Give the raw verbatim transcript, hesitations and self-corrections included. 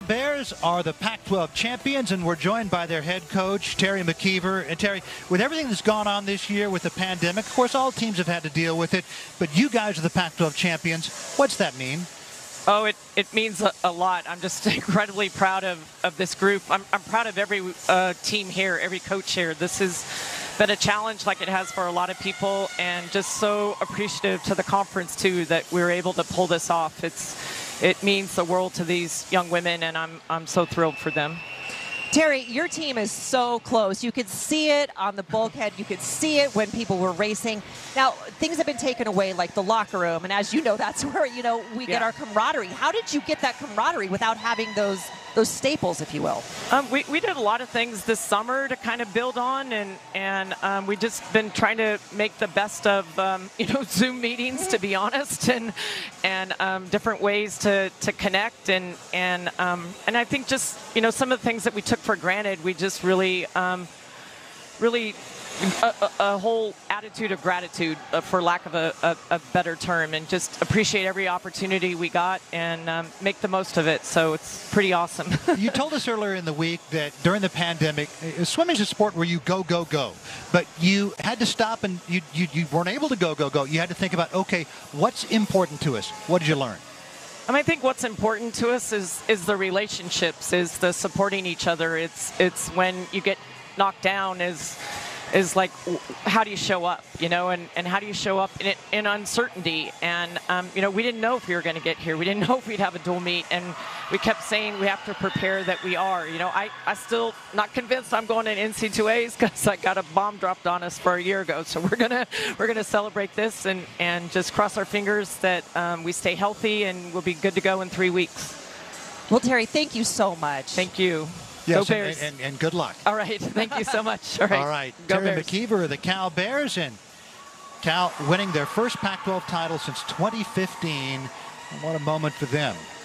Bears are the Pac twelve champions, and we're joined by their head coach, Terry McKeever. And Terry, with everything that's gone on this year with the pandemic, of course, all teams have had to deal with it, but you guys are the Pac twelve champions. What's that mean? Oh, it, it means a, a lot. I'm just incredibly proud of, of this group. I'm, I'm proud of every uh, team here, every coach here. This has been a challenge like it has for a lot of people, and just so appreciative to the conference, too, that we were able to pull this off. It's It means the world to these young women, and I'm, I'm so thrilled for them. Terry, your team is so close. You could see it on the bulkhead. You could see it when people were racing. Now, things have been taken away, like the locker room, and as you know, that's where, you know, we yeah. get our camaraderie. How did you get that camaraderie without having those those staples, if you will? Um, we, we did a lot of things this summer to kind of build on, and, and um, we've just been trying to make the best of, um, you know, Zoom meetings, to be honest, and and um, different ways to, to connect. And, and, um, and I think just, you know, some of the things that we took for granted, we just really, um, really a, a, a whole attitude of gratitude, uh, for lack of a, a, a better term, and just appreciate every opportunity we got and um, make the most of it. So it's pretty awesome. You told us earlier in the week that during the pandemic, uh, swimming is a sport where you go, go, go. But you had to stop, and you, you, you weren't able to go, go, go. You had to think about, okay, what's important to us? What did you learn? I mean, I think what's important to us is is the relationships, is the supporting each other. It's it's when you get knocked down, is is like, how do you show up, you know, and, and how do you show up in, in uncertainty? And, um, you know, we didn't know if we were going to get here. We didn't know if we'd have a dual meet, and we kept saying we have to prepare that we are. You know, I, I still not convinced I'm going to N C double A's because I got a bomb dropped on us for a year ago. So we're gonna we're gonna celebrate this and, and just cross our fingers that um, we stay healthy and we'll be good to go in three weeks. Well, Terry, thank you so much. Thank you. Yes, Go Bears. And, and, and good luck. All right. Thank you so much. All right. All right. Go Terry Bears. McKeever of the Cal Bears, and Cal winning their first Pac twelve title since twenty fifteen. What a moment for them.